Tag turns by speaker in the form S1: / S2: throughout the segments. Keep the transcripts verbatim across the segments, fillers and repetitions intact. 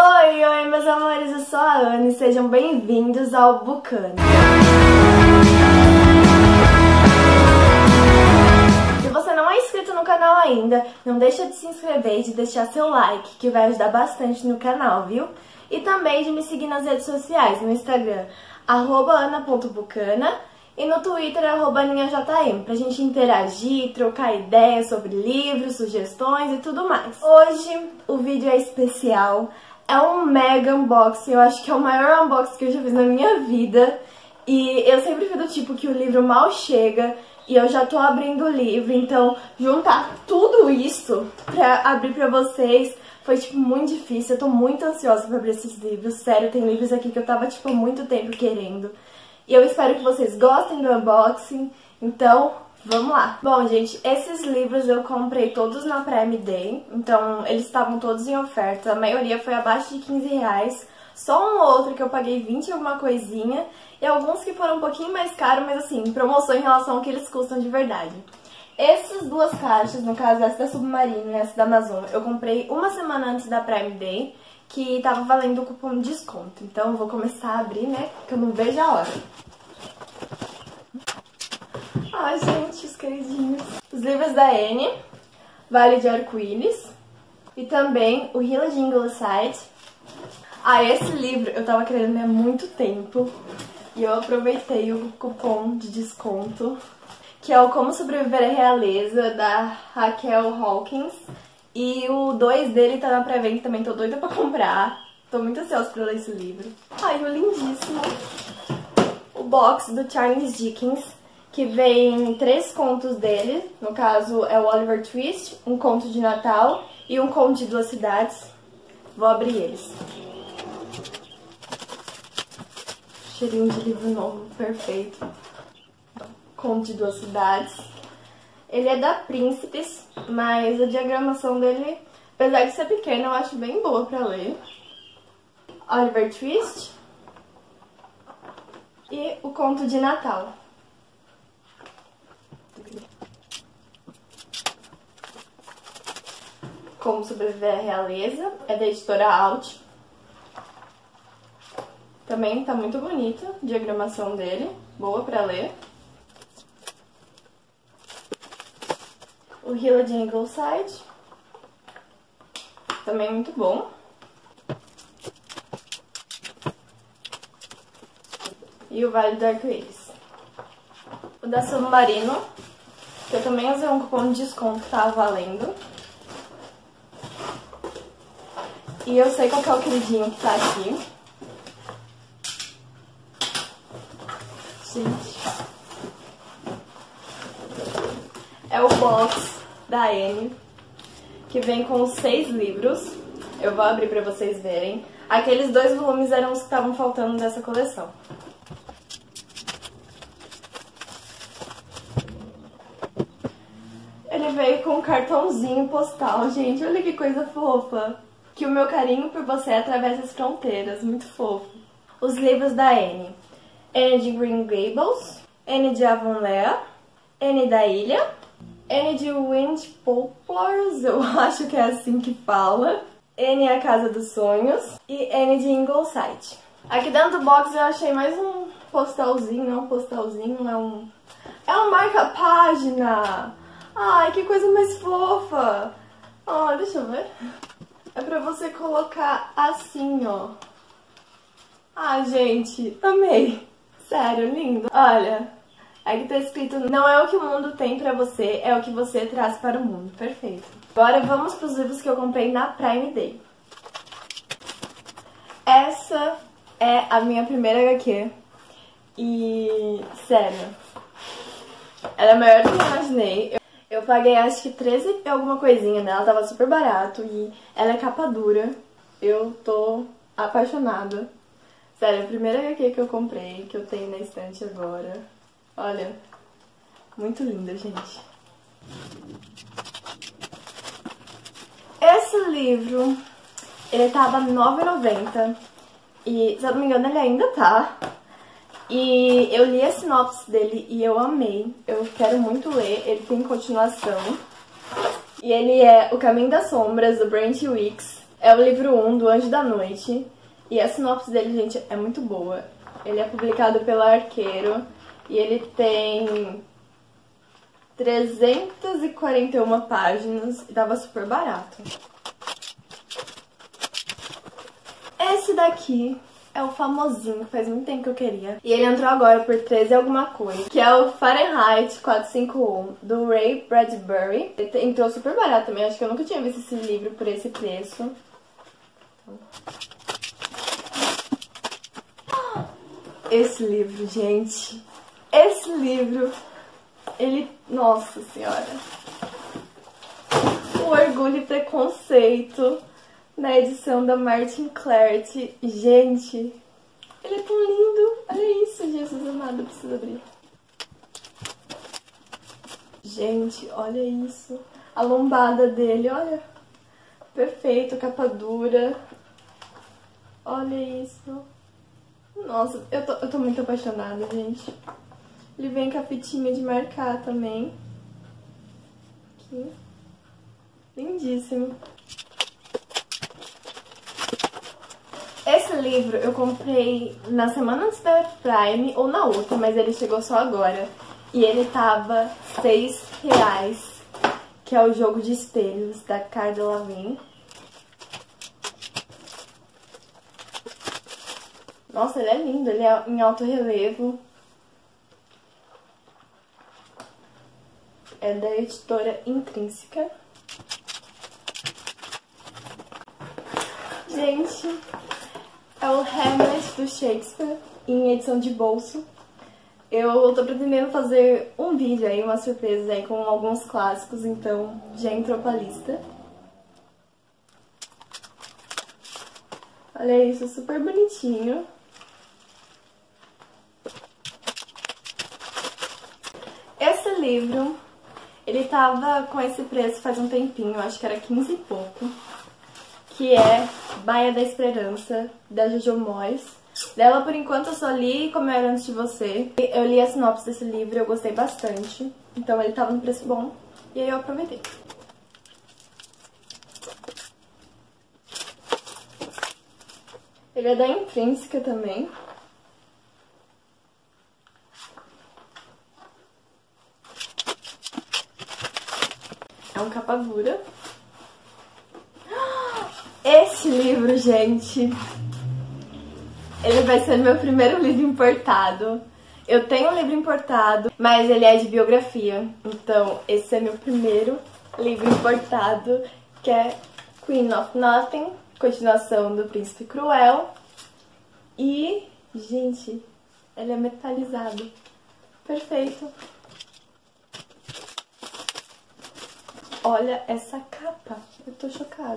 S1: Oi, oi, meus amores, eu sou a Ana e sejam bem-vindos ao Bucana. Se você não é inscrito no canal ainda, não deixa de se inscrever e de deixar seu like, que vai ajudar bastante no canal, viu? E também de me seguir nas redes sociais, no Instagram, arroba ana ponto bucana, e no Twitter, arroba aninhajm, pra gente interagir, trocar ideias sobre livros, sugestões e tudo mais. Hoje o vídeo é especial, é um mega unboxing, eu acho que é o maior unboxing que eu já fiz na minha vida. E eu sempre fui do tipo que o livro mal chega e eu já tô abrindo o livro, então juntar tudo isso pra abrir pra vocês foi, tipo, muito difícil. Eu tô muito ansiosa pra abrir esses livros, sério, tem livros aqui que eu tava, tipo, há muito tempo querendo. E eu espero que vocês gostem do unboxing, então vamos lá. Bom, gente, esses livros eu comprei todos na Prime Day, então eles estavam todos em oferta, a maioria foi abaixo de quinze reais, só um ou outro que eu paguei vinte e alguma coisinha, e alguns que foram um pouquinho mais caros, mas assim, promoção em relação ao que eles custam de verdade. Essas duas caixas, no caso essa da Submarino e essa da Amazon, eu comprei uma semana antes da Prime Day, que tava valendo o cupom de desconto. Então eu vou começar a abrir, né, porque eu não vejo a hora. Ai, gente, os queridinhos. Os livros da Anne, Vale de Arco-Íris, e também o Hila de Ingleside. Ah, esse livro eu tava querendo há muito tempo, e eu aproveitei o cupom de desconto, que é o Como Sobreviver à Realeza, da Raquel Hawkins. E o dois dele tá na pré-venda também, tô doida pra comprar. Tô muito ansiosa pra ler esse livro. Ai, o lindíssimo. O box do Charles Dickens, que vem três contos dele. No caso, é o Oliver Twist, um conto de Natal e um conto de duas cidades. Vou abrir eles. Cheirinho de livro novo, perfeito. Conto de duas cidades. Ele é da Príncipes, mas a diagramação dele, apesar de ser pequena, eu acho bem boa pra ler. Oliver Twist e o Conto de Natal. Como Sobreviver à Realeza, é da editora Alt. Também tá muito bonita a diagramação dele, boa pra ler. O Hila de Ingleside, também muito bom. E o Vale do Arco-Íris. O da Submarino, que eu também usei um cupom de desconto que tava valendo. E eu sei qual que é o queridinho que tá aqui. Gente. É o box da Anne, que vem com seis livros. Eu vou abrir pra vocês verem. Aqueles dois volumes eram os que estavam faltando dessa coleção. Ele veio com um cartãozinho postal, gente. Olha que coisa fofa. Que o meu carinho por você atravessa as fronteiras. Muito fofo. Os livros da Anne. Anne de Green Gables, Anne de Avonlea, Anne da Ilha, Anne de Wind Poplars, eu acho que é assim que fala. Anne a Casa dos Sonhos e Anne de Ingleside. Aqui dentro do box eu achei mais um postalzinho, não um postalzinho, é um... É um marca-página! Ai, que coisa mais fofa! Ó, deixa eu ver. É pra você colocar assim, ó. Ah, gente, amei! Sério, lindo! Olha... Aqui tá escrito, não é o que o mundo tem pra você, é o que você traz para o mundo. Perfeito. Agora vamos pros livros que eu comprei na Prime Day. Essa é a minha primeira agá quê. E, sério, ela é maior do que eu imaginei. Eu, eu paguei acho que treze e alguma coisinha nela, tava super barato. E ela é capa dura. Eu tô apaixonada. Sério, a primeira agá quê que eu comprei, que eu tenho na estante agora... Olha, muito linda, gente. Esse livro, ele tava nove reais e noventa centavos e, se eu não me engano, ele ainda tá. E eu li a sinopse dele e eu amei. Eu quero muito ler, ele tem continuação. E ele é O Caminho das Sombras, do Brent Weeks. É o livro um do Anjo da Noite. E a sinopse dele, gente, é muito boa. Ele é publicado pela Arqueiro. E ele tem trezentas e quarenta e uma páginas. E tava super barato. Esse daqui é o famosinho, faz muito tempo que eu queria. E ele entrou agora por treze e alguma coisa. Que é o Fahrenheit quatrocentos e cinquenta e um, do Ray Bradbury. Ele entrou super barato também. Acho que eu nunca tinha visto esse livro por esse preço. Esse livro, gente. Esse livro, ele... Nossa Senhora. O Orgulho e Preconceito, na edição da Martin Claret. Gente, ele é tão lindo. Olha isso, Jesus amado, eu preciso abrir. Gente, olha isso. A lombada dele, olha. Perfeito, capa dura. Olha isso. Nossa, eu tô, eu tô muito apaixonada, gente. Ele vem com a fitinha de marcar também. Aqui. Lindíssimo. Esse livro eu comprei na semana antes da Prime ou na outra, mas ele chegou só agora. E ele tava seis reais, que é o Jogo de Espelhos, da Cara Delevingne. Nossa, ele é lindo, ele é em alto relevo. É da editora Intrínseca. Gente, é o Hamlet do Shakespeare, em edição de bolso. Eu tô pretendendo fazer um vídeo aí, uma surpresa aí com alguns clássicos, então já entrou pra lista. Olha isso, super bonitinho. Esse livro, ele tava com esse preço faz um tempinho, acho que era quinze e pouco. Que é Baía da Esperança, da Jojo Moyes. Dela, por enquanto, eu só li Como Eu Era Antes de Você. Eu li a sinopse desse livro e eu gostei bastante. Então ele tava no preço bom e aí eu aproveitei. Ele é da Intrínseca também. É um capa dura. Esse livro, gente, ele vai ser meu primeiro livro importado. Eu tenho um livro importado, mas ele é de biografia. Então, esse é meu primeiro livro importado, que é Queen of Nothing, continuação do Príncipe Cruel. E, gente, ele é metalizado. Perfeito. Olha essa capa. Eu tô chocada.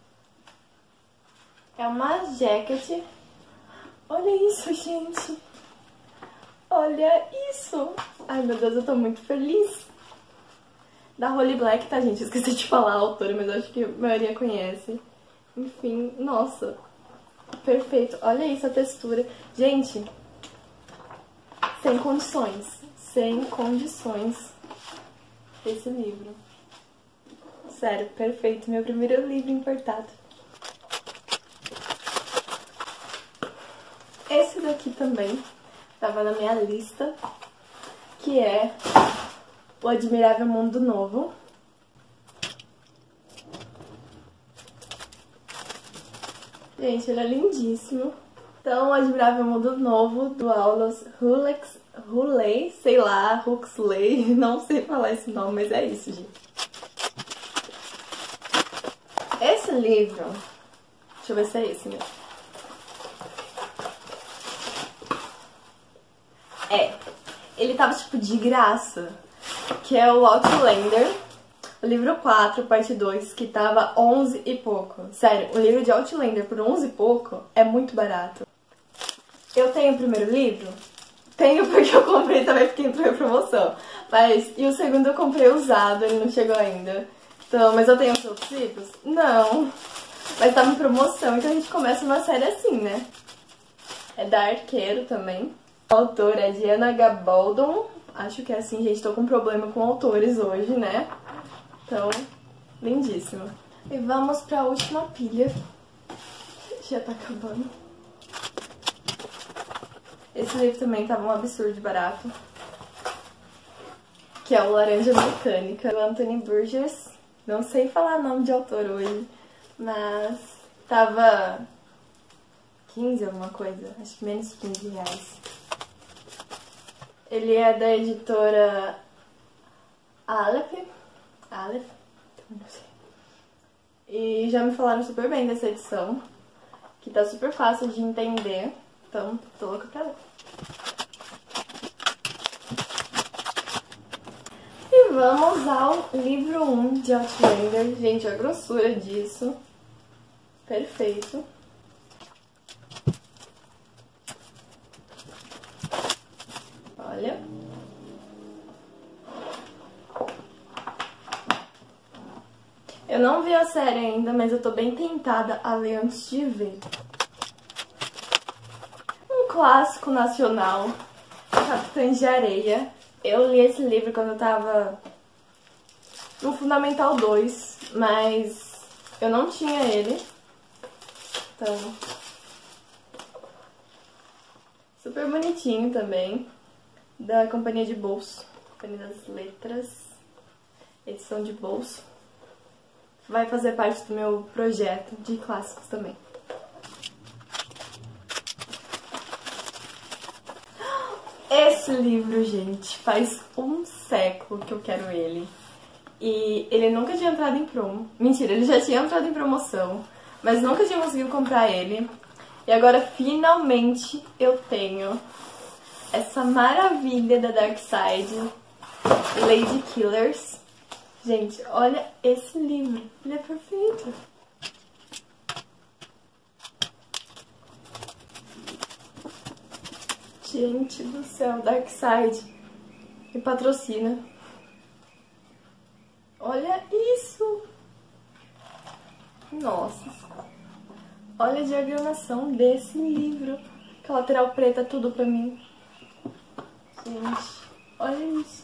S1: É uma jacket. Olha isso, gente. Olha isso. Ai, meu Deus, eu tô muito feliz. Da Holly Black, tá, gente? Eu esqueci de falar a autora, mas acho que a maioria conhece. Enfim, nossa. Perfeito. Olha isso, a textura. Gente, sem condições. Sem condições. Esse livro. Sério, perfeito. Meu primeiro livro importado. Esse daqui também tava na minha lista, que é O Admirável Mundo Novo. Gente, ele é lindíssimo. Então, O Admirável Mundo Novo, do Aldous Huxley, sei lá, Huxley, não sei falar esse nome, mas é isso, gente. Esse livro, deixa eu ver se é esse mesmo. É, ele tava tipo de graça, que é o Outlander, o livro quatro, parte dois, que tava onze e pouco. Sério, o livro de Outlander por onze e pouco é muito barato. Eu tenho o primeiro livro? Tenho porque eu comprei também porque entrou em promoção. Mas, e o segundo eu comprei usado, ele não chegou ainda. Então, mas eu tenho os outros livros? Não. Mas tava em promoção, então a gente começa uma série assim, né? É da Arqueiro também. A autora é Diana Gabaldon. Acho que é assim, gente. Tô com problema com autores hoje, né? Então, lindíssimo. E vamos pra última pilha, que já tá acabando. Esse livro também tava um absurdo de barato. Que é o Laranja Mecânica, do Anthony Burgess. Não sei falar nome de autor hoje, mas tava quinze alguma coisa, acho que menos de quinze reais. Ele é da editora Aleph, Aleph, não sei. E já me falaram super bem dessa edição, que tá super fácil de entender, então tô louca pra ler. E vamos ao livro um de Outlander. Gente, a grossura disso. Perfeito. Olha. Eu não vi a série ainda, mas eu tô bem tentada a ler antes de ver. Um clássico nacional, Capitães de Areia. Eu li esse livro quando eu tava no Fundamental dois, mas eu não tinha ele. Então, super bonitinho também, da Companhia de Bolso, Companhia das Letras, edição de bolso. Vai fazer parte do meu projeto de clássicos também. Esse livro, gente, faz um século que eu quero ele. E ele nunca tinha entrado em promo. Mentira, ele já tinha entrado em promoção, mas nunca tinha conseguido comprar ele. E agora, finalmente, eu tenho essa maravilha da Dark Side, Lady Killers. Gente, olha esse livro. Ele é perfeito. Gente do céu, Dark Side me patrocina. Olha isso! Nossa! Olha a diagramação desse livro. Que a lateral preta tudo pra mim. Gente, olha isso.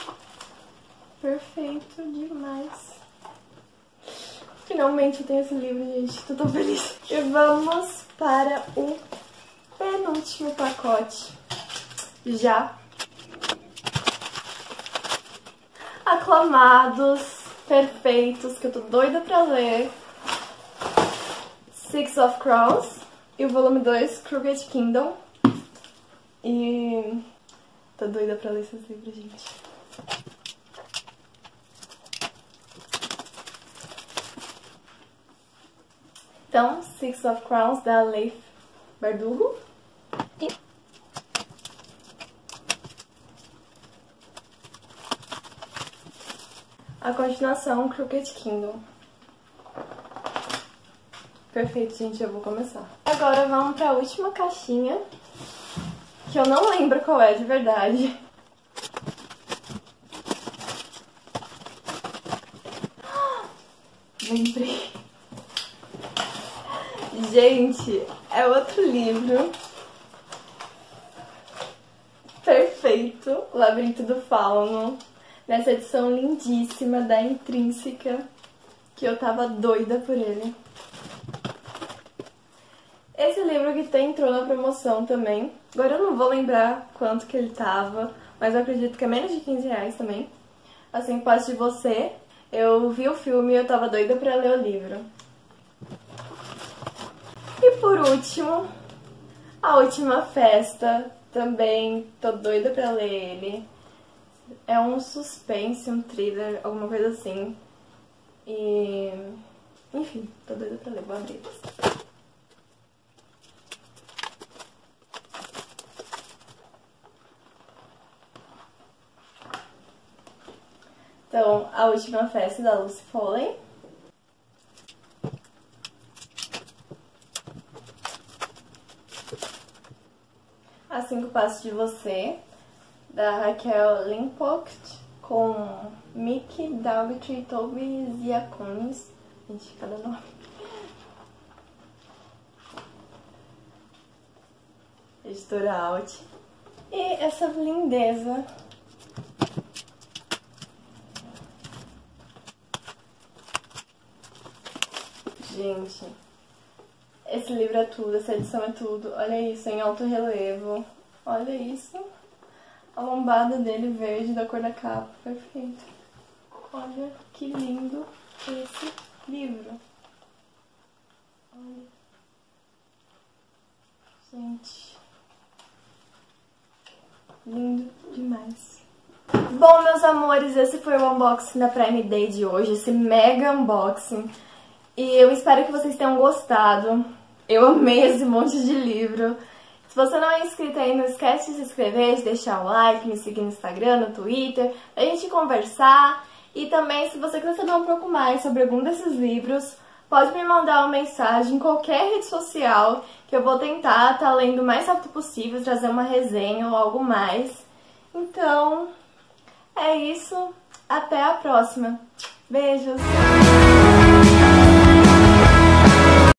S1: Perfeito demais. Finalmente eu tenho esse livro, gente. Tô tão feliz. E vamos para o penúltimo pacote. Já. Aclamados, perfeitos, que eu tô doida pra ler. Six of Crows e o volume dois, Crooked Kingdom. E tô doida pra ler esses livros, gente. Então, Six of Crowns, da Leif Bardugo. E a continuação, Crooked Kingdom. Perfeito, gente, eu vou começar. Agora vamos pra última caixinha, que eu não lembro qual é de verdade. Lembrei. Gente, é outro livro. Perfeito, Labirinto do Fauno. Nessa edição lindíssima da Intrínseca, que eu tava doida por ele. Esse livro que tem, entrou na promoção também. Agora eu não vou lembrar quanto que ele tava, mas eu acredito que é menos de quinze reais também. Assim, Posse de Você. Eu vi o filme e eu tava doida pra ler o livro. E por último, A Última Festa. Também tô doida pra ler ele. É um suspense, um thriller, alguma coisa assim. E... enfim, tô doida pra ler. Vou abrir isso. Então, A Última Festa, da Lucy Foley. As Cinco Passos de Você, da Raquel Limpocht, com Mickey Daltrey, Toby Ziaconis. Gente, cada nome. Editora Alt. E essa lindeza. Gente, Esse livro é tudo, essa edição é tudo. Olha isso, em alto relevo. Olha isso. A lombada dele verde, da cor da capa. Perfeito. Olha que lindo esse livro. Olha. Gente. Lindo demais. Bom, meus amores, esse foi o unboxing da Prime Day de hoje. Esse mega unboxing. E eu espero que vocês tenham gostado. Eu amei esse monte de livro. Se você não é inscrito aí, não esquece de se inscrever, de deixar um like, me seguir no Instagram, no Twitter, pra gente conversar. E também, se você quiser saber um pouco mais sobre algum desses livros, pode me mandar uma mensagem em qualquer rede social, que eu vou tentar estar lendo o mais rápido possível, trazer uma resenha ou algo mais. Então, é isso. Até a próxima. Beijos!